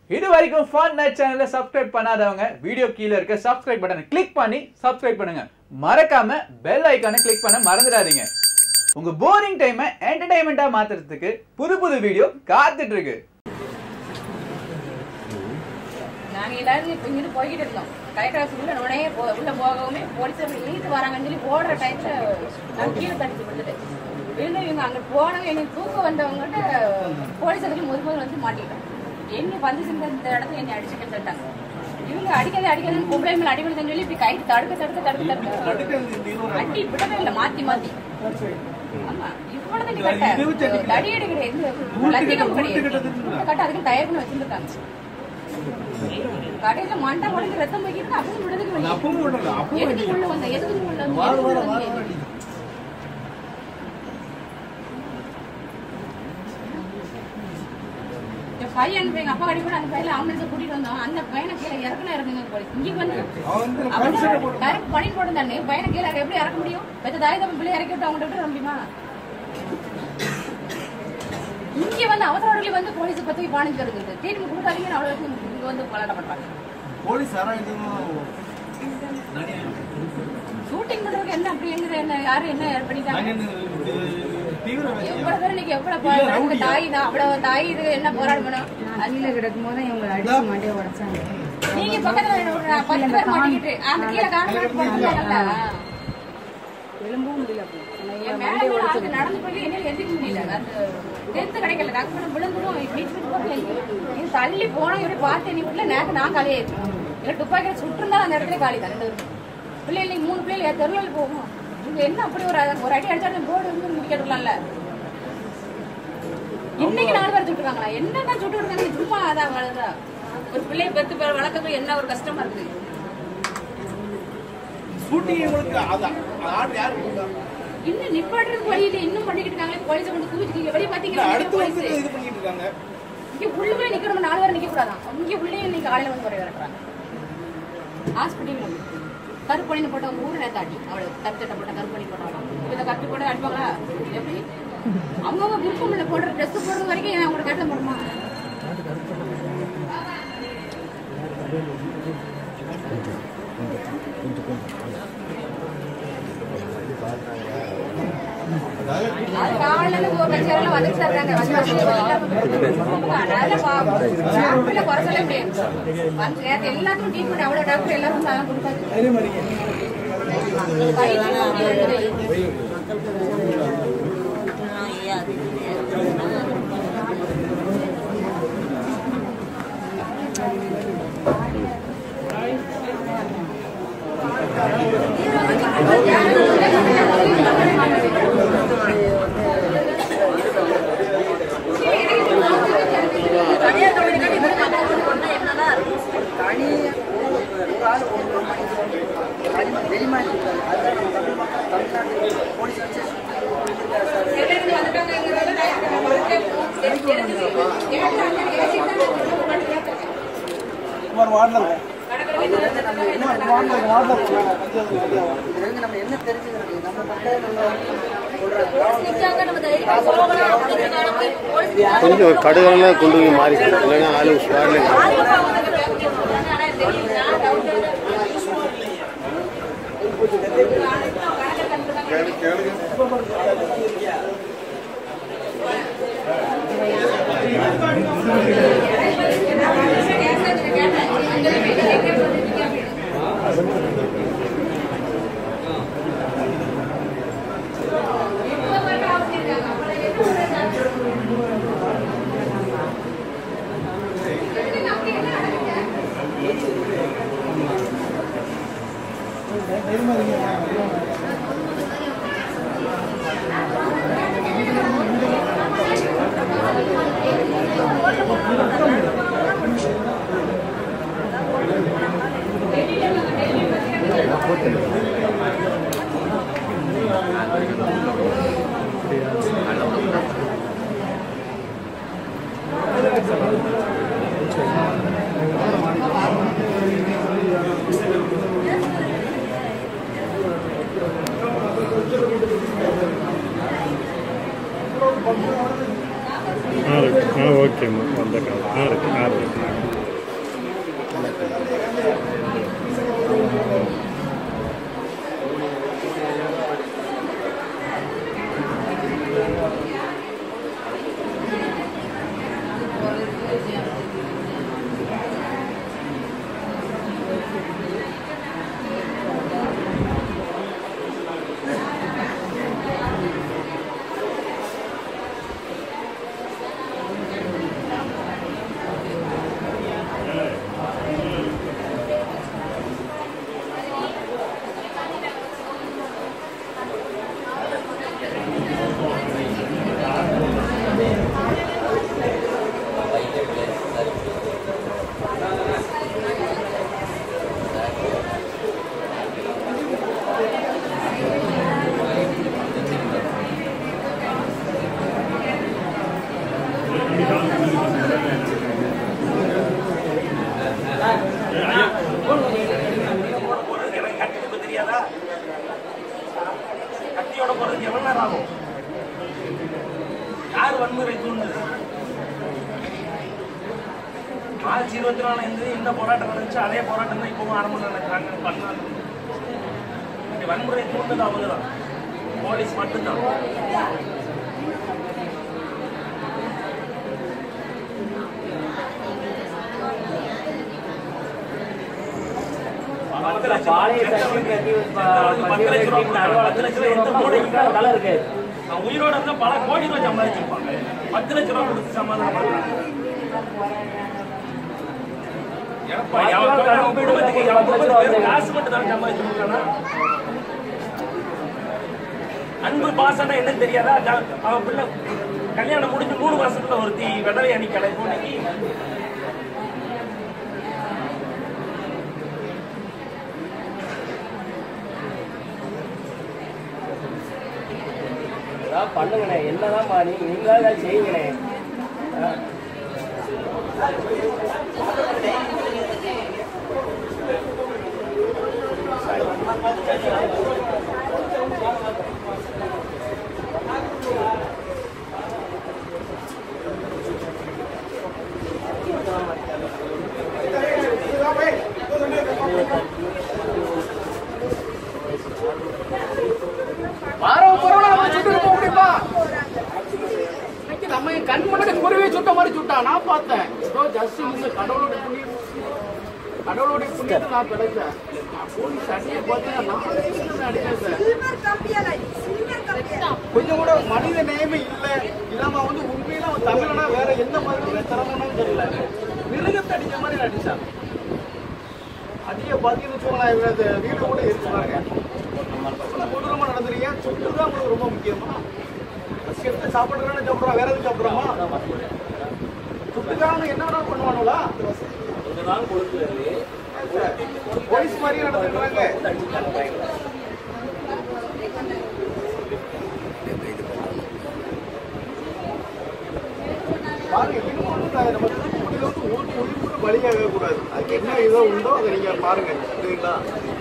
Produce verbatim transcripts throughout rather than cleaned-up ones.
இது வரைக்கும் Funnett சேனலை சப்ஸ்கிரைப் பண்ணாதவங்க வீடியோ கீழ இருக்க சப்ஸ்கிரைப் பட்டனை கிளிக் பண்ணி சப்ஸ்கிரைப் பண்ணுங்க. மறக்காம பெல் ஐகானை கிளிக் பண்ண மறந்துடாதீங்க. உங்க போரிங் டைமை என்டர்டெயின்மெண்டா மாத்துறதுக்கு புது புது வீடியோ காத்துட்டு இருக்கு. நாங்க எல்லாரும் இப்ப இங்க போயிட்டு இருந்தோம். கைட்டாஸ் உள்ள உடனே உள்ள போகவுமே போலீஸ் இழுத்து வராங்கன்னு சொல்லி போடுற டைம்ல நான் கீழே தடிச்சு விழுந்துட்டேன். விழுந்து இவங்க அங்க போனவங்க எனக்கு தூக்க வந்தவங்ககிட்ட போலீஸ் அதுக்கு முது முதல் வந்து மாட்டிக்கிட்டோம். என்ன வந்து சிந்த இந்த இடத்துல என்னை அடிச்சுட்டு சொல்லிட்டாங்க. இவங்க அடிக்காத அடிக்காதுன்னு பொம்பளை மேல அடிபடுதுன்னு சொல்லி இப்படி கை தடுக்க தடுக்க தடுக்க தடுக்க அடி விடவே இல்லை மாத்தி மாத்தி. ஆமா இவ்வளவு நீ கட்ட தடி அடி கிடையாது லத்திகம் கிடையாது கட்ட அதுக்கு தயார் பண்ணி வச்சிருக்காங்க. கடையில மண்டை உடஞ்சு ரத்தம் போய்க்கிட்டு அப்பவும் விடுறதுக்கு எதுக்கு உள்ள வந்த எதுக்கு உள்ள வந்து பையன் எங்க அப்பா கடி கூட அந்த பையில ஆம்புலன்ஸ் கூட்டிட்டு வந்தோம். அந்த பையனை கீழே இறக்குனா இறக்குங்க போலீஸ் இங்க வந்து டைரக்ட் பணி போட்டுதானே பையனை கீழே எப்படி இறக்க முடியும்? பெற்ற தாய் தப்ப பிள்ளை இறக்கி விட்டு அவங்கள்ட்ட விட்டு முடியுமா? இங்க வந்து அவசர வந்து போலீஸ் பத்தி பாணிச்சு இருக்குது தீர்ப்பு கொடுக்காதீங்கன்னு அவ்வளவு இங்க வந்து போராட்டம் பண்றாங்க. போலீஸ் ஷூட்டிங் பண்றதுக்கு என்ன அப்படி எங்க என்ன யாரு என்ன பண்ணிட்டாங்க? எவ்வளவு பேர் இன்னைக்கு எவ்வளவு போராட்டம் தாய் தான் அவ்வளவு தாய் இது என்ன போராடணும்? அடியில கிடக்கும் போது இவங்க அடிச்சு மாட்டிய உடைச்சாங்க. நீங்க பக்கத்துல பத்து பேர் மாட்டிக்கிட்டு அந்த கீழே காரணம் போட்டாங்கல்ல எலும்பவும் முடியல. நடந்து போய் என்ன எதிர்க்க முடியல. அந்த தெத்து கிடைக்கல டாக்டர் விழுந்துடும் இது தள்ளி போனோம் இப்படி பார்த்து நீ வீட்டுல நேரத்தை நான் காலியா இருக்கேன். இல்லை துப்பாக்கியில சுட்டுருந்தா அந்த இடத்துல காலி தான். ரெண்டு பிள்ளைகள் மூணு பிள்ளைகள் தெருவில் போகும். இங்க என்ன அப்படி ஒரு ஒரு அடி அடிச்சாலும் போர்டு வந்து முடிக்கலாம்ல. இன்னைக்கு நாலு பேர் சுட்டுருக்காங்களா? என்னதான் சுட்டு இருக்காங்க சும்மா அதான் வளர்ந்தா ஒரு பிள்ளைய பெத்து வளர்க்கறது என்ன ஒரு கஷ்டமா இருக்குது. இன்னும் நிப்பாட்டுறது வழியில இன்னும் பண்ணிக்கிட்டு இருக்காங்க. போலீஸை கொண்டு குவிச்சு வெளியே பாத்தீங்கன்னா இங்க உள்ளே நிக்கணும். நாலு பேர் நிக்க கூடாதான். இங்க உள்ளே இன்னைக்கு காலையில வந்து வர இறக்குறாங்க. ஹாஸ்பிட்டல் கருப்பணின்னு போட்டவங்க ஊர் நேத்தாட்டி அவளை கருத்தட்டை போட்ட கருப்பணி போட்டவங்க இதை கருத்து போட்டு அடிப்பாங்களா? எப்படி அவங்கவுங்க விருப்பம் போடுற ட்ரெஸ் போடுறது வரைக்கும் அவங்களோட கருத்தை போடுமா? காலையில ஒரு லட்சம் வந்து சேர்றாங்க. குறை சொல்ல முடியாது. எல்லாத்துக்கும் ட்ரீட்மெண்ட் அவ்வளவு டாக்டர் எல்லாரும் தான் கொடுப்பாங்க. கொஞ்சம் கடுகெல்லாம் கொண்டு போய் மாறி இல்லைன்னா ஆளு ஸ்வாட்ல ஓகேம்மா வந்த காலம் ஆ இருக்கு ஆ இருக்கு மார்ச் இருபத்தி நாலு இந்த போராட்டம் நடந்துச்சு, அதே போராட்டம் தான் இப்பவும் ஆரம்பம் நடக்கிறாங்க பண்ணாங்க. வன்முறை தூண்டுது அவங்க தான், போலீஸ் மட்டும்தான். பத்து லட்சம் உயிரோட இருந்தா பல கோடி ரூபாய் சம்பாதிச்சிருப்பாங்க. பத்து லட்சம் ரூபாய் கொடுத்து சமாதானம் பண்றாங்க. அன்பு பாசம் என்ன தெரியாதா? அவன் பிள்ளை கல்யாணம் முடிஞ்சு மூணு மாசத்துல ஒருத்தி விடவை அணிக்கலை இன்னைக்கு பண்ணுங்கண்ணே. என்னதான் பாணி நீங்களா செய்யுங்கண்ணே. நம்ம கண் முன்னாடி குருவே சுட்ட மாதிரி சுட்டா நான் பார்த்தேன். கடவுளுடைய புண்ணியம், கடவுளுடைய புண்ணியத்தை நான் கிடைச்சேன். போலீஸ் அடியை பார்த்தேன், கொஞ்சம் கூட மனித நேயமே இல்லை. இல்லாம வந்து உண்மையில அவன் தமிழனா வேற எந்த மாதிரி திறமனும் தெரியல. மிருகத்தை அடிச்ச மாதிரி அடிச்சான். அதிக பாத்தீங்கன்னு வீடு கூட இருக்காங்க. கொடூரமா நடந்துறீங்க. சொத்து தான் உங்களுக்கு ரொம்ப முக்கியமா? எடுத்து சாப்பிடுறான்னு சாப்பிடுறோம், வேற எதுவும் சாப்பிடுறோமா? சுட்டுக்காரங்க என்ன வேணா பண்ணுவானுங்களா? போலீஸ் மாதிரியே நடந்துக்கிறாங்க. பாருங்க, இன்னும் ஒன்றும் நம்ம தூத்துக்குடியில வந்து ஒரு உயிர் கூட பலியாக கூடாது. அதுக்கு என்ன இதோ உண்டோ அதை நீங்க பாருங்க. சரிங்களா?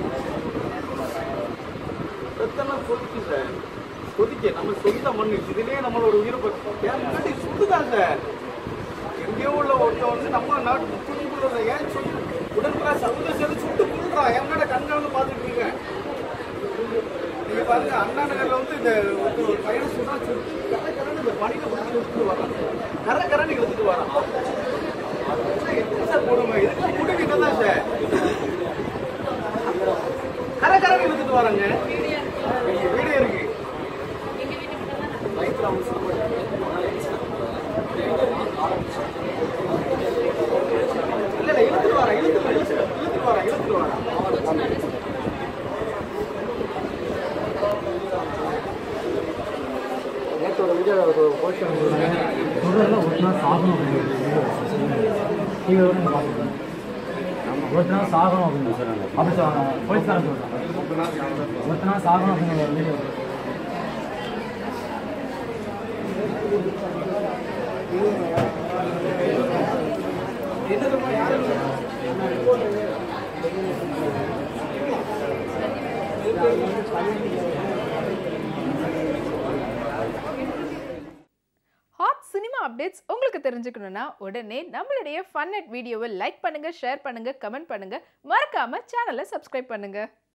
எத்தனை சொல்லுங்க சார், கொதிக்க நம்ம சொந்த மண்ணு இதுலயே நம்மளோட உயிரை முன்னாடி சுட்டுதாங்க. எங்கேயோ உள்ள ஒருத்தன் வந்து நம்ம நாட்டு தூத்துக்குள்ள ஏன் சொல்லி உடன்படா சர்வதேச சுட்டு கொள்றான். என்னோட கண்காணிந்து பார்த்துட்டு இருக்கேன். நீங்க பாருங்க, அண்ணா நகர்ல வந்து இந்த ஒரு பையனை சொன்னா கரை கரன்னு இந்த பணியை பிடிச்சி எடுத்துட்டு வரான். கரை கரன்னு எடுத்துட்டு வரான். சார் போடுங்க, இதுக்கு முடிவு என்னதான் சார்? கரை கரன்னு எடுத்துட்டு வராங்க. வீடியோ இருக்கு. இல்ல இல்ல இழுத்துட்டு வர இழுத்து இழுத்துட்டு வர இழுத்துட்டு வர நேற்று வீடியோ போஸ்ட் பண்ணுறாங்க. ஒரு நாள் சாகணும் டிவி பார்த்துருக்கேன். ஒரு நாள் சாகணும் அப்படின்னு சொல்றாங்க. அப்படி சொல்லுவாங்க போலீஸ்காரன் சொல்றாங்க. ஒரு நாள் சாகணும் அப்படின்னு ஒரு video. Hot cinema updates updates உங்களுக்கு தெரிஞ்சுக்கணும்னா உடனே நம்மளுடைய ஃபன்னட் வீடியோவை லைக் பண்ணுங்க, ஷேர் பண்ணுங்க, கமெண்ட் பண்ணுங்க, மறக்காம சேனலை சப்ஸ்கிரைப் பண்ணுங்க.